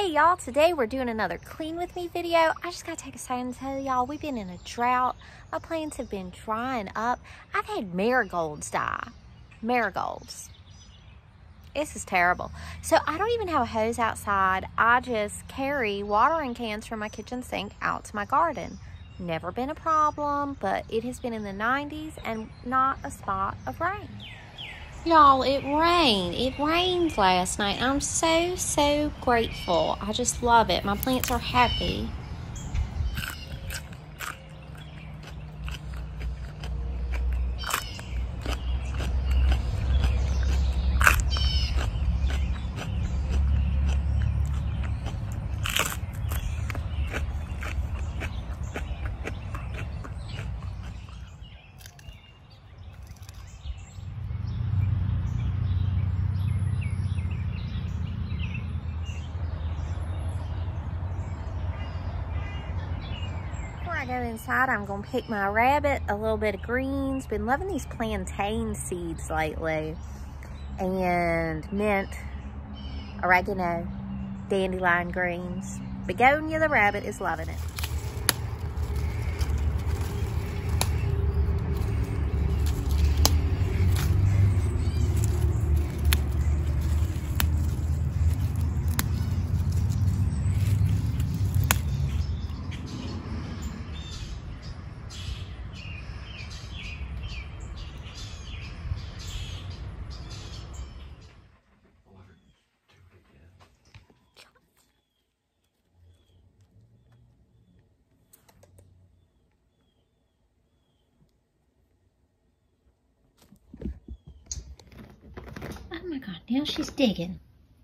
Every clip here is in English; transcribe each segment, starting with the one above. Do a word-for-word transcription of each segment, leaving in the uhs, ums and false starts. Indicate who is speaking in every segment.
Speaker 1: Hey y'all, today we're doing another clean with me video. I just gotta take a second and tell y'all we've been in a drought. My plants have been drying up. I've had marigolds die. Marigolds. This is terrible. So I don't even have a hose outside. I just carry watering cans from my kitchen sink out to my garden. Never been a problem, but it has been in the nineties and not a spot of rain. Y'all, it rained. It rained last night. I'm so, so grateful. I just love it. My plants are happy. I go inside, I'm gonna pick my rabbit a little bit of greens. Been loving these plantain seeds lately. And mint, oregano, dandelion greens. Begonia the rabbit is loving it. Oh my God, now she's digging.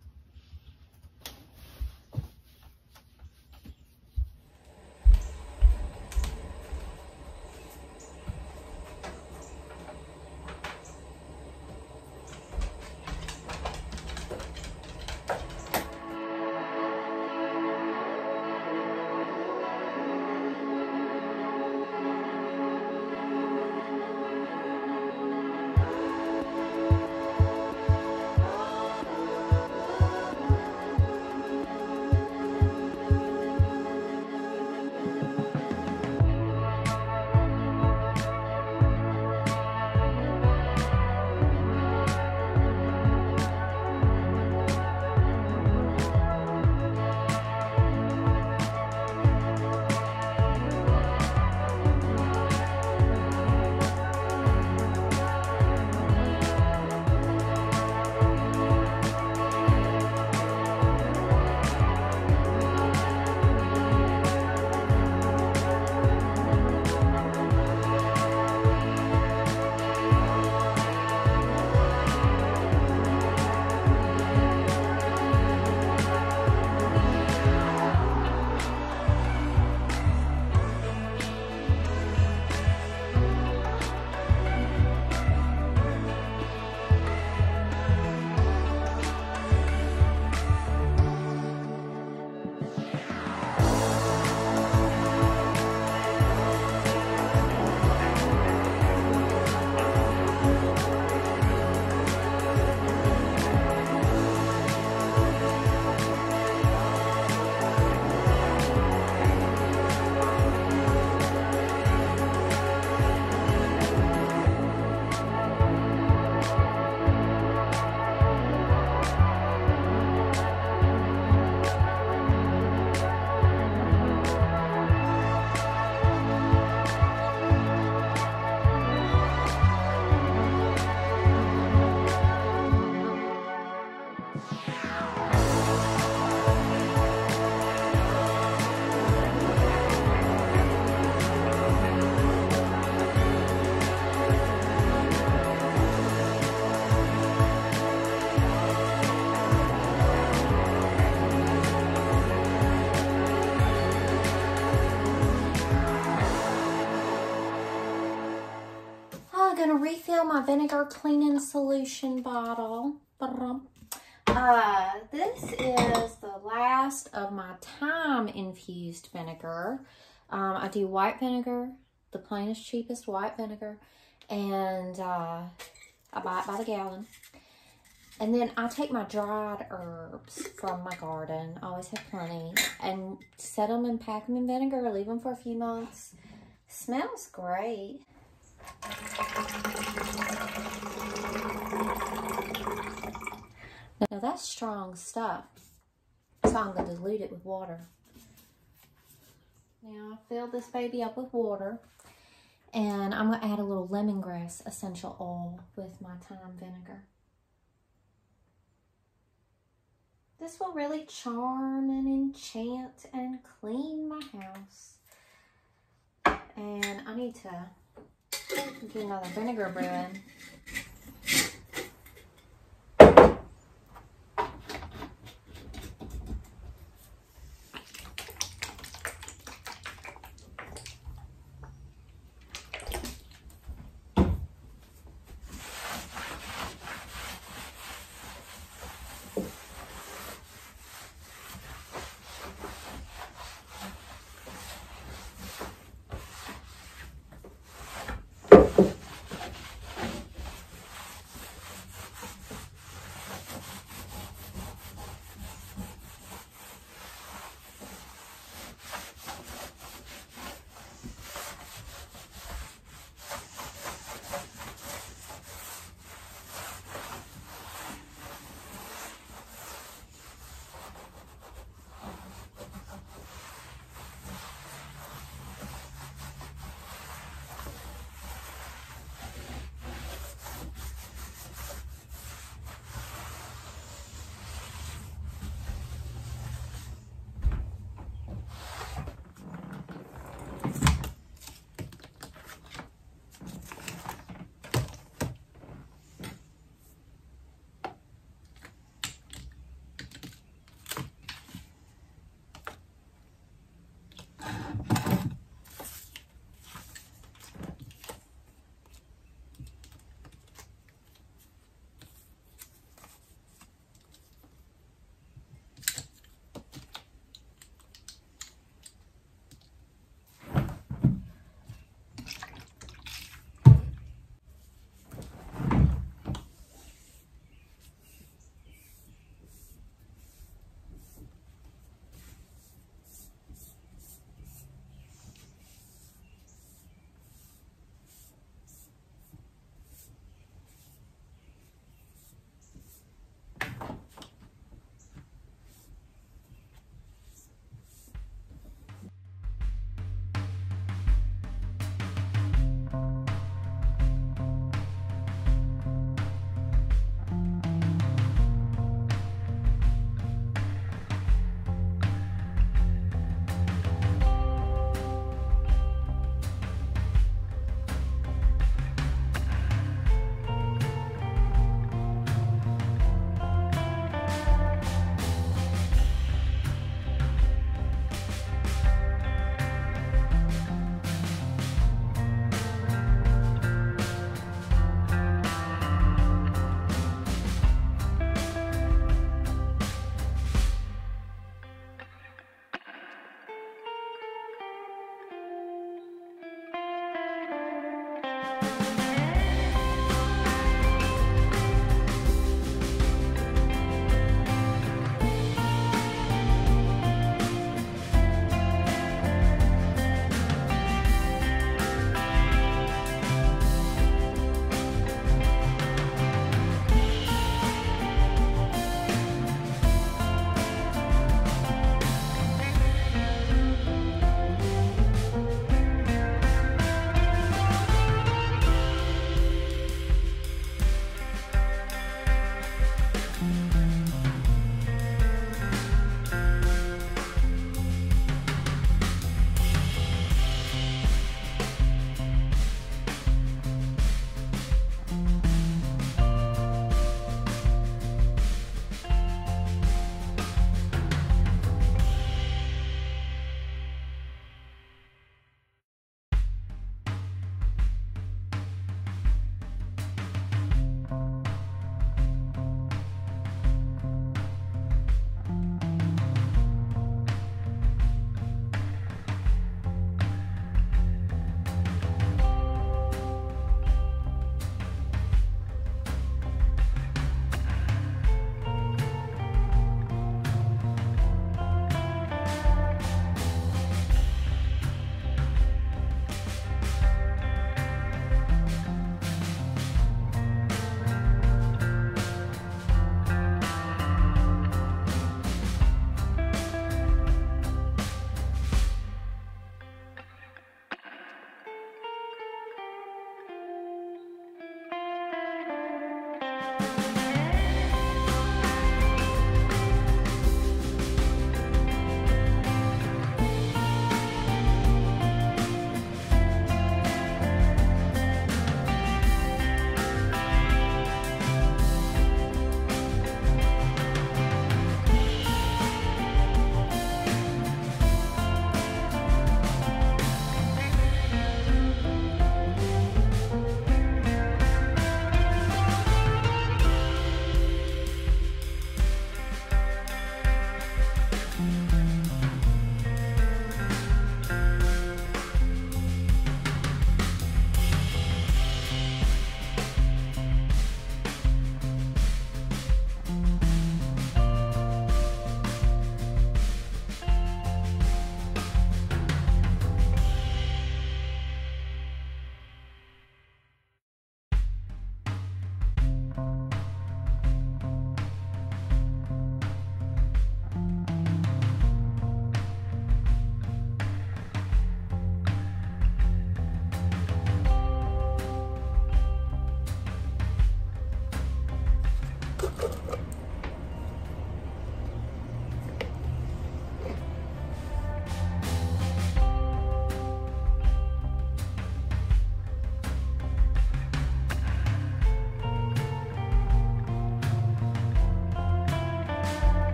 Speaker 1: Gonna refill my vinegar cleaning solution bottle. Uh, this is the last of my thyme infused vinegar. Um, I do white vinegar, the plainest, cheapest white vinegar, and uh, I buy it by the gallon. And then I take my dried herbs from my garden, I always have plenty, and set them and pack them in vinegar, leave them for a few months. Smells great. Now that's strong stuff, so I'm going to dilute it with water. Now I fill this baby up with water, and I'm going to add a little lemongrass essential oil with my thyme vinegar. This will really charm and enchant and clean my house. And I need to get another vinegar brewing.